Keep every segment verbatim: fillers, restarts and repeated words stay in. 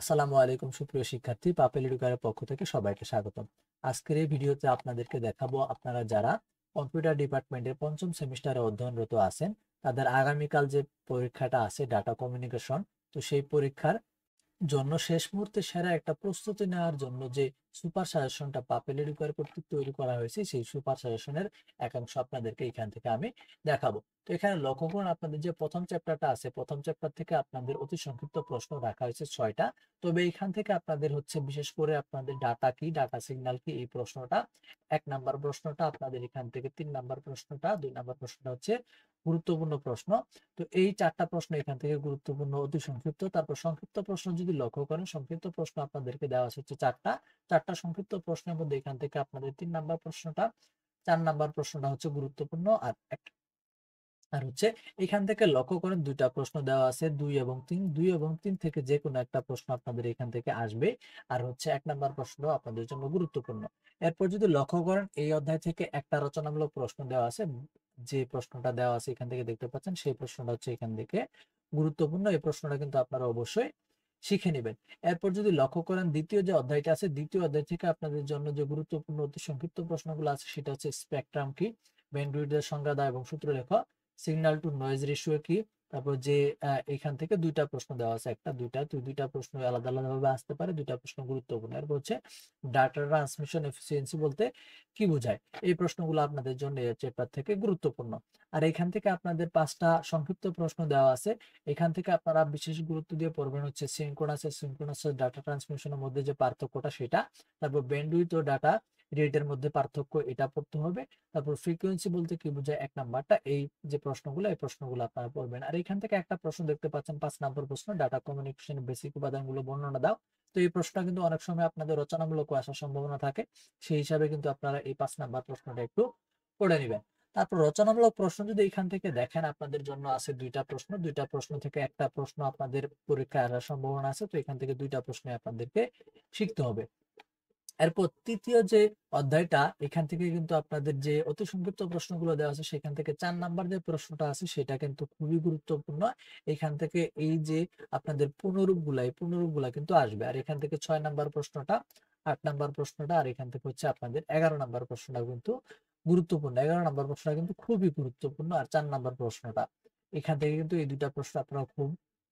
আসসালামু আলাইকুম সুপ্রিয় শিক্ষার্থী, পাপেল এডুকেয়ারের পক্ষ থেকে সবাইকে স্বাগতম। আজকের এই ভিডিওতে আপনাদেরকে দেখাবো আপনারা যারা কম্পিউটার ডিপার্টমেন্টের পঞ্চম সেমিস্টারে অধ্যয়নরত আছেন তাদের আগামীকাল যে পরীক্ষাটা আছে ডাটা কমিউনিকেশন, তো সেই পরীক্ষার জন্য শেষ মুহূর্তে সেরা একটা প্রস্তুতি নেওয়ার জন্য যে সুপার সাজেশনটা পাপেল এডুকেয়ার কর্তৃক তৈরি করা হয়েছে সেই সুপার সাজেশনের একাংশ আপনাদেরকে এখান থেকে আমি দেখাবো। তো এখানে লক্ষ্য করুন, আপনাদের যে প্রথম চ্যাপ্টারটা আছে প্রথম চ্যাপ্টার থেকে আপনাদের অতি সংক্ষিপ্ত প্রশ্ন রাখা হয়েছে ছয়টা। তবে এখান থেকে আপনাদের হচ্ছে বিশেষ করে আপনাদের ডাটা কি, ডাটা সিগন্যাল কি, এই প্রশ্নটা এক নাম্বার প্রশ্নটা আপনাদের এখান থেকে, তিন নাম্বার প্রশ্নটা, দুই নাম্বার প্রশ্নটা হচ্ছে গুরুত্বপূর্ণ প্রশ্ন। তো এই চারটা প্রশ্ন এখান থেকে গুরুত্বপূর্ণ, অতি সংক্ষিপ্ত। তারপর সংক্ষিপ্ত প্রশ্ন যদি লক্ষ্য করেন, সংক্ষিপ্ত প্রশ্ন আপনাদেরকে দেওয়া হচ্ছে চারটা। চারটা সংক্ষিপ্ত প্রশ্নের মধ্যে এখান থেকে আপনাদের তিন নাম্বার প্রশ্নটা, চার নাম্বার প্রশ্নটা হচ্ছে গুরুত্বপূর্ণ, আর একটা আর হচ্ছে এখান থেকে লক্ষ্য করেন দুইটা প্রশ্ন দেওয়া আছে, দুই এবং তিন। দুই এবং তিন থেকে যে কোনো একটা প্রশ্ন আপনাদের এখান থেকে আসবে, আর হচ্ছে এক নাম্বার প্রশ্ন আপনাদের জন্য গুরুত্বপূর্ণ। এরপর যদি লক্ষ্য করেন এই অধ্যায় থেকে একটা রচনামূলক প্রশ্ন দেওয়া আছে, যে প্রশ্নটা দেওয়া আছে এখান থেকে দেখতে পাচ্ছেন সেই প্রশ্নটা হচ্ছে এখান থেকে গুরুত্বপূর্ণ। এই প্রশ্নটা কিন্তু আপনারা অবশ্যই শিখে নেবেন। এরপর যদি লক্ষ্য করেন দ্বিতীয় যে অধ্যায়টা আছে, দ্বিতীয় অধ্যায় থেকে আপনাদের জন্য যে গুরুত্বপূর্ণ অতি সংক্ষিপ্ত প্রশ্নগুলো আছে সেটা হচ্ছে স্পেকট্রাম কি, ব্যান্ডউইডথের সংজ্ঞা দাও এবং সূত্র লেখো, সিগন্যাল টু নয়েজ রেশিও কি। তারপর যে আহ, এখান থেকে দুইটা প্রশ্ন দেওয়া আছে, একটা দুইটা তো দুইটা প্রশ্ন আলাদা আলাদা ভাবে আসতে পারে, দুইটা প্রশ্ন গুরুত্বপূর্ণ। এরপর হচ্ছে ডাটা ট্রান্সমিশন এফিসিয়েন্সি বলতে কি বোঝায়, এই প্রশ্নগুলো আপনাদের জন্য এই চ্যাপ্টার থেকে গুরুত্বপূর্ণ। আর এখান থেকে আপনাদের পাঁচটা সংক্ষিপ্ত প্রশ্ন দেওয়া আছে, এখান থেকে আপনারা বিশেষ গুরুত্ব দিয়ে পড়বেন হচ্ছে সিনক্রোনাস সিনক্রোনাস ডাটা ট্রান্সমিশনের মধ্যে যে পার্থক্যটা সেটা, তারপর ব্যান্ডউইথ ও ডাটা রেটের মধ্যে পার্থক্য এটা পড়তে হবে। তারপর ফ্রিকোয়েন্সি বলতে কি বোঝায় এক নাম্বারটা, এই যে প্রশ্নগুলো এই প্রশ্নগুলো আপনারা পড়বেন। আর এখান থেকে একটা প্রশ্ন দেখতে পাচ্ছেন পাঁচ নাম্বার প্রশ্ন, ডাটা কমিউনিকেশন বেসিক উপাদানগুলো বর্ণনা দাও। তো এই প্রশ্নটা কিন্তু অনেক সময় আপনাদের রচনামূলক আসার সম্ভাবনা থাকে, সেই হিসাবে কিন্তু আপনারা এই পাঁচ নাম্বার প্রশ্নটা একটু পড়ে নেবেন। তারপর রচনামূলক প্রশ্ন যদি এখান থেকে দেখেন আপনাদের জন্য আছে দুইটা প্রশ্ন, দুইটা প্রশ্ন থেকে একটা প্রশ্ন আপনাদের পরীক্ষায় আসার সম্ভাবনা আছে, তো এখান থেকে দুইটা প্রশ্ন আপনাদেরকে শিখতে হবে। এরপর তৃতীয় যে অধ্যায়টা, এখান থেকে কিন্তু আপনাদের যে অতি সংক্ষিপ্ত প্রশ্নগুলো দেওয়া আছে সেখান থেকে চার নাম্বার যে প্রশ্নটা আছে সেটা কিন্তু খুবই গুরুত্বপূর্ণ। এখান থেকে এই যে আপনাদের পুনরূপ গুলা, এই পুনরূপ গুলা কিন্তু আসবে। আর এখান থেকে ছয় নাম্বার প্রশ্নটা, আট নাম্বার প্রশ্নটা, আর এখান থেকে হচ্ছে আপনাদের এগারো নাম্বার প্রশ্নটা কিন্তু গুরুত্বপূর্ণ। এগারো নাম্বার প্রশ্নটা কিন্তু খুবই গুরুত্বপূর্ণ। আর চার নাম্বার প্রশ্নটা, এখান থেকে কিন্তু এই দুইটা প্রশ্ন আপনারা খুব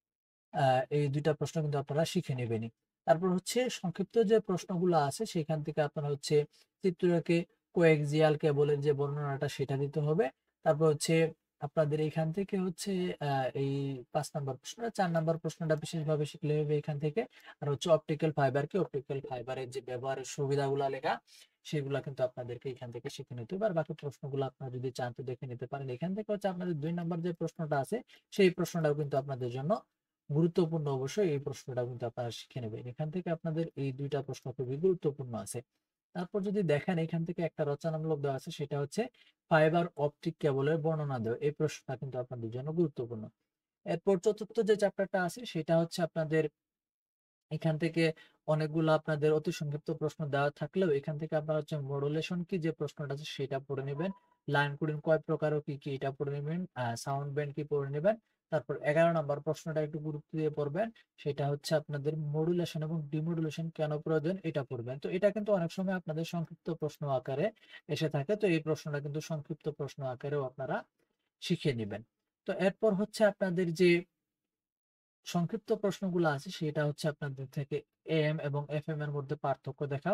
আহ এই দুইটা প্রশ্ন কিন্তু আপনারা শিখে নেবেনই। তারপর হচ্ছে সংক্ষিপ্ত যে প্রশ্নগুলো আছে সেখান থেকে আপনারা হচ্ছে চিত্রকে কোএক্সিয়াল কেবলের যে বর্ণনাটা সেটা দিতে হবে। তারপর হচ্ছে আপনাদের এখান থেকে হচ্ছে আহ এই পাঁচ নাম্বার প্রশ্নটা, চার নাম্বার প্রশ্নটা বিশেষভাবে শিখলে হবে এখান থেকে। আর হচ্ছে অপটিক্যাল ফাইবার কি, অপটিক্যাল ফাইবারের যে ব্যবহারের সুবিধাগুলো লেখা সেগুলো কিন্তু আপনাদেরকে এখান থেকে শিখে নিতে হবে। আর বাকি প্রশ্নগুলো আপনারা যদি চান তো দেখে নিতে পারেন। এখান থেকে হচ্ছে আপনাদের দুই নাম্বার যে প্রশ্নটা আছে সেই প্রশ্নটাও কিন্তু আপনাদের জন্য গুরুত্বপূর্ণ। অবশ্যই এই প্রশ্নটা কিন্তু আপনারা শিখে নেবেন, এখান থেকে আপনাদের এই দুইটা প্রশ্ন খুবই গুরুত্বপূর্ণ আছে। তারপর যদি দেখেন এখান থেকে একটা রচনামূলক দেওয়া আছে, সেটা হচ্ছে ফাইবার অপটিক কেবলের বর্ণনা দেওয়া, এই প্রশ্নটা কিন্তু আপনাদের জন্য গুরুত্বপূর্ণ। এরপর চতুর্থ যে চ্যাপ্টারটা আছে সেটা হচ্ছে আপনাদের এখান থেকে অনেকগুলো আপনাদের অতি সংক্ষিপ্ত প্রশ্ন দেওয়া থাকলেও এখান থেকে আপনারা হচ্ছে মডুলেশন কি যে প্রশ্নটা আছে সেটা পড়ে নেবেন, লাইন কোডিং কয় প্রকার ও কি কি এটা পড়ে নেবেন, সাউন্ড ব্যান্ড কি পড়ে নেবেন। তারপর এগারো নম্বর প্রশ্নটা একটু গুরুত্ব দিয়ে পড়বেন, সেটা হচ্ছে আপনাদের মডুলেশন এবং ডিমডুলেশন কেন প্রয়োজন এটা পড়বেন। তো এটা কিন্তু অনেক সময় আপনাদের সংক্ষিপ্ত প্রশ্ন আকারে এসে থাকে, তো এই প্রশ্নটা কিন্তু সংক্ষিপ্ত প্রশ্ন আকারেও আপনারা শিখে নেবেন। তো এরপর হচ্ছে আপনাদের যে সংক্ষিপ্ত প্রশ্নগুলো আছে সেটা হচ্ছে আপনাদের থেকে এম এবং এফএম এর মধ্যে পার্থক্য দেখাও,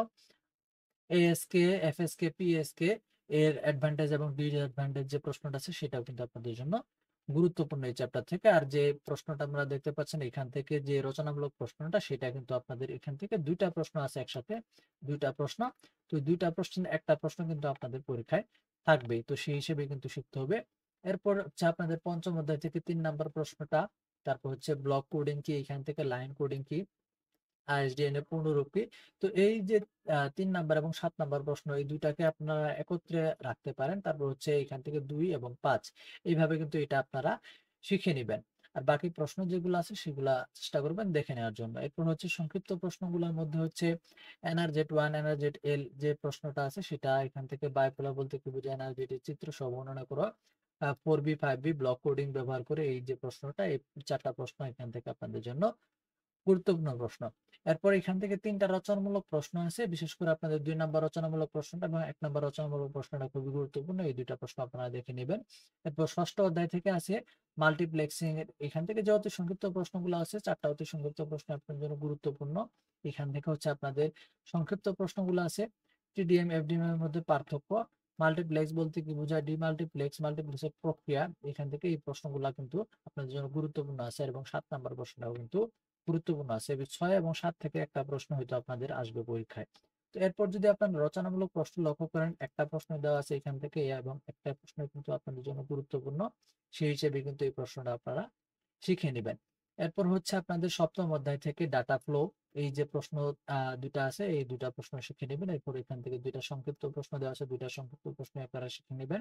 এএসকে, এফএসকে, পিএসকে এর অ্যাডভান্টেজ এবং ডিসঅ্যাডভান্টেজ যে প্রশ্নটা আছে সেটাও কিন্তু আপনাদের জন্য গুরুত্বপূর্ণ এই চ্যাপ্টার থেকে। আর যে প্রশ্নটা আমরা দেখতে পাচ্ছেন এখান থেকে যে রচনামূলক প্রশ্নটা সেটা কিন্তু আপনাদের এখান থেকে দুইটা প্রশ্ন আছে একসাথে, দুইটা প্রশ্ন। তো দুইটা প্রশ্ন একটা প্রশ্ন কিন্তু আপনাদের পরীক্ষায় থাকবেই, তো সেই হিসেবে কিন্তু শিখতে হবে। এরপর হচ্ছে আপনাদের পঞ্চম অধ্যায় থেকে তিন নাম্বার প্রশ্নটা, তারপর হচ্ছে ব্লক কোডিং কি, এখান থেকে লাইন কোডিং কি, আইএসডিএন এর পূর্ণরূপ কি। তো এই যে আহ, তিন নাম্বার এবং সাত নাম্বার প্রশ্ন এই দুইটাকে আপনারা একত্রে রাখতে পারেন। তারপর হচ্ছে এখান থেকে দুই এবং পাঁচ, এইভাবে কিন্তু এটা আপনারা শিখে নেবেন। আর বাকি প্রশ্ন যেগুলো আছে সেগুলা চেষ্টা করবেন দেখে নেওয়ার জন্য। এরপর হচ্ছে সংক্ষিপ্ত প্রশ্নগুলোর মধ্যে হচ্ছে এনআরজেড ওয়ান এনআরজেড এল যে প্রশ্নটা আছে সেটা এখান থেকে বাইপোলার বলতে কি বোঝায়, এনআরজেড এর চিত্র সহ বর্ণনা করো, four B five B block coding ব্যবহার করে, এই যে প্রশ্নটা এই চারটা প্রশ্ন এখান থেকে আপনাদের জন্য গুরুত্বপূর্ণ প্রশ্ন। এরপর এখান থেকে তিনটা রচনামূলক প্রশ্ন আছে, বিশেষ করে আপনাদের দুই নাম্বার রচনামূলক প্রশ্নটা এবং এক নাম্বার রচনামূলক প্রশ্নটা খুবই গুরুত্বপূর্ণ। এই দুইটা প্রশ্ন আপনারা দেখে নেবেন। এরপর ষষ্ঠ অধ্যায় থেকে আছে মাল্টিপ্লেক্সিং এর, এখান থেকে যে অতি সংক্ষিপ্ত প্রশ্নগুলো আছে, চারটা অতি সংক্ষিপ্ত প্রশ্ন আপনার জন্য গুরুত্বপূর্ণ। এখান থেকে হচ্ছে আপনাদের সংক্ষিপ্ত প্রশ্নগুলো আছে টিডিএম এফডিএম এর মধ্যে পার্থক্য, মাল্টিপ্লেক্স বলতে কি বোঝায়, ডিমাল্টিপ্লেক্স, মাল্টিপ্লেক্সের প্রক্রিয়া, এখান থেকে এই প্রশ্নগুলো কিন্তু আপনাদের জন্য গুরুত্বপূর্ণ আছে। এবং সাত নাম্বার প্রশ্নটাও কিন্তু গুরুত্বপূর্ণ আছে। ছয় এবং সাত থেকে একটা প্রশ্ন হয়তো আপনাদের আসবে পরীক্ষায়। তো এরপর যদি আপনার রচনামূলক প্রশ্ন লক্ষ্য করেন, একটা প্রশ্ন দেওয়া আছে এখান থেকে এবং একটা প্রশ্ন কিন্তু আপনাদের জন্য গুরুত্বপূর্ণ, সেই হিসেবে কিন্তু এই প্রশ্নটা আপনারা শিখে নেবেন। এরপর হচ্ছে আপনাদের সপ্তম অধ্যায় থেকে ডাটা ফ্লো, এই যে প্রশ্ন আহ দুটা আছে, এই দুটা প্রশ্ন শিখে নেবেন। এরপর এখান থেকে দুইটা সংক্ষিপ্ত প্রশ্ন দেওয়া আছে, দুইটা সংক্ষিপ্ত প্রশ্ন আপনারা শিখে নেবেন।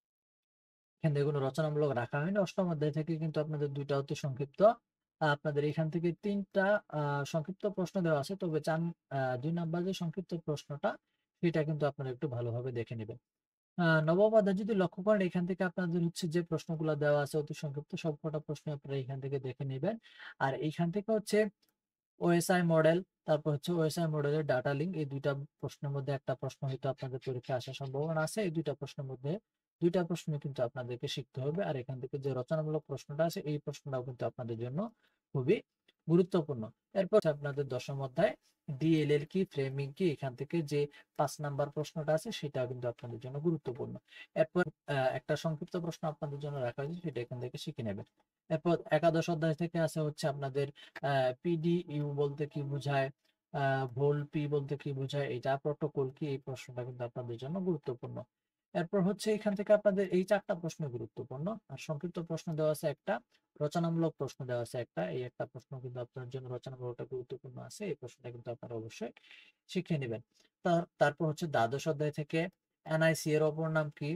এখান থেকে কোনো রচনামূলক রাখা হয়নি। অষ্টম অধ্যায় থেকে কিন্তু আপনাদের দুইটা অতি সংক্ষিপ্ত, আপনাদের এখান থেকে তিনটা আহ সংক্ষিপ্ত প্রশ্ন দেওয়া আছে, তবে চার আহ দুই নাম্বার যে সংক্ষিপ্ত প্রশ্নটা সেটা কিন্তু আপনারা একটু ভালোভাবে দেখে নেবেন। আহ নবম অধ্যায় যদি লক্ষ্য করেন, এখান থেকে আপনাদের হচ্ছে যে প্রশ্নগুলো দেওয়া আছে অতি সংক্ষিপ্ত, সবকটা প্রশ্ন আপনারা এখান থেকে দেখে নেবেন। আর এইখান থেকে হচ্ছে ওএসআই মডেল, তারপর হচ্ছে ওএসআই মডেলের ডাটা লিঙ্ক, এই দুইটা প্রশ্নের মধ্যে একটা প্রশ্ন হয়তো আপনাদের পরীক্ষায় আসার সম্ভাবনা আছে। এই দুইটা প্রশ্নের মধ্যে দুইটা প্রশ্ন কিন্তু আপনাদেরকে শিখতে হবে। আর এখান থেকে যে রচনামূলক প্রশ্নটা আছে, এই প্রশ্নটাও কিন্তু আপনাদের জন্য খুবই গুরুত্বপূর্ণ। এরপর আপনাদের দশম অধ্যায় ডিএলএল কি, ফ্রেমিং কি, এখান থেকে যে পাঁচ নাম্বার প্রশ্নটা আছে সেটা কিন্তু আপনাদের জন্য গুরুত্বপূর্ণ। এরপর একটা সংক্ষিপ্ত প্রশ্ন আপনাদের জন্য রাখা হয়েছে, সেটা এখান থেকে শিখে নেবেন। এরপর একাদশ অধ্যায় থেকে আছে হচ্ছে আপনাদের পিডিইউ বলতে কি বোঝায়, ভোল পি বলতে কি বোঝায়, এটা প্রোটোকল কি, এই প্রশ্নটা কিন্তু আপনাদের জন্য গুরুত্বপূর্ণ। এরপর হচ্ছে এখান থেকে আপনাদের এই চারটা প্রশ্ন গুরুত্বপূর্ণ। আর সংক্ষিপ্ত প্রশ্ন দেওয়া আছে একটা, রচনামূলক প্রশ্ন দেওয়া আছে একটা, এই একটা প্রশ্ন কিন্তু আপনার জন্য রচনামূলকটা গুরুত্বপূর্ণ আছে, এই প্রশ্নটা কিন্তু আপনারা অবশ্যই শিখে নেবেন। তারপর হচ্ছে দ্বাদশ অধ্যায় থেকে এনআইসি এর অপর নাম কি,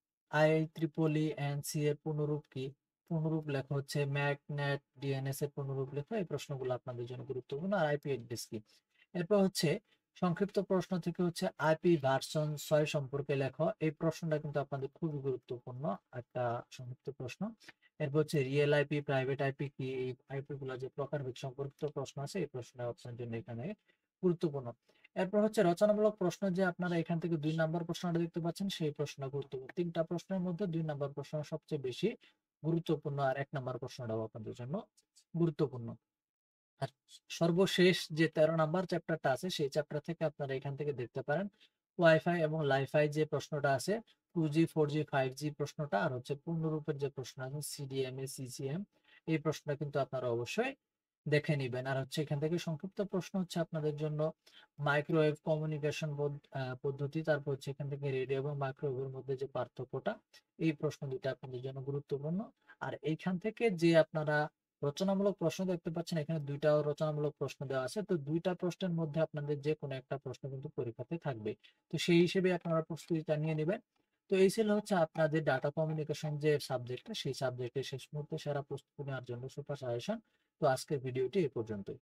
আই ত্রিপলি এন সি এর পূর্ণরূপ কি, পূর্ণরূপ লেখা হচ্ছে ম্যাকনেট ডিএনএস এর পূর্ণরূপ লেখা, এই প্রশ্নগুলো আপনাদের জন্য গুরুত্বপূর্ণ। আর আইপি অ্যাড্রেস কি। এরপর হচ্ছে সংক্ষিপ্ত প্রশ্ন থেকে হচ্ছে আইপি ভার্সন ছয় সম্পর্কে লেখা, এই প্রশ্নটা কিন্তু আপনাদের খুবই গুরুত্বপূর্ণ একটা সংক্ষিপ্ত প্রশ্ন। এরপর হচ্ছে রিয়েল আইপি, প্রাইভেট আইপি কি, এই আইপি গুলো যে প্রকারভেদ সম্পর্কিত প্রশ্ন আছে, এই প্রশ্নটা আপনার জন্য এখানে গুরুত্বপূর্ণ। এরপর হচ্ছে রচনামূলক প্রশ্ন, যে আপনারা এখান থেকে দুই নাম্বার প্রশ্নটা দেখতে পাচ্ছেন, সেই প্রশ্ন গুরুত্বপূর্ণ। তিনটা প্রশ্নের মধ্যে দুই নাম্বার প্রশ্ন সবচেয়ে বেশি গুরুত্বপূর্ণ, আর এক নাম্বার প্রশ্নটাও আপনাদের জন্য গুরুত্বপূর্ণ। আর সর্বশেষ যে তেরো নাম্বার চ্যাপ্টারটা আছে, সেই চ্যাপ্টার থেকে আপনারা এখান থেকে দেখতে পারেন ওয়াইফাই এবং লাইফাই যে প্রশ্নটা আছে, two G four G five G প্রশ্নটা, আর হচ্ছে পূর্ণরূপের যে প্রশ্ন আছে সিডিএমএ সিসিএম, এই প্রশ্নটা কিন্তু আপনারা অবশ্যই দেখে নিবেন। আর হচ্ছে এখান থেকে সংক্ষিপ্ত প্রশ্ন হচ্ছে আপনাদের জন্য মাইক্রোওয়েভ কমিউনিকেশন পদ্ধতি, তারপর হচ্ছে এখান থেকে রেডিও এবং মাইক্রোওয়েভের মধ্যে যে পার্থক্যটা, এই প্রশ্ন দুইটা আপনাদের জন্য গুরুত্বপূর্ণ। আর এইখান থেকে যে আপনারা রচনামূলক প্রশ্ন দেখতে পাচ্ছেন, এখানে দুইটা রচনামূলক প্রশ্ন দেওয়া আছে, তো দুইটা প্রশ্নের মধ্যে আপনাদের যে কোনো একটা প্রশ্ন কিন্তু পরীক্ষাতে থাকবে, তো সেই হিসেবে আপনারা প্রস্তুতিটা নিয়ে নেবেন। তো এই ছিল হচ্ছে আপনাদের ডাটা কমিউনিকেশন যে সাবজেক্টটা, সেই সাবজেক্টের শেষ মুহূর্তে সেরা প্রস্তুতি নেওয়ার জন্য সুপার সাজেশন। তো আজকের ভিডিওটি এই পর্যন্তই।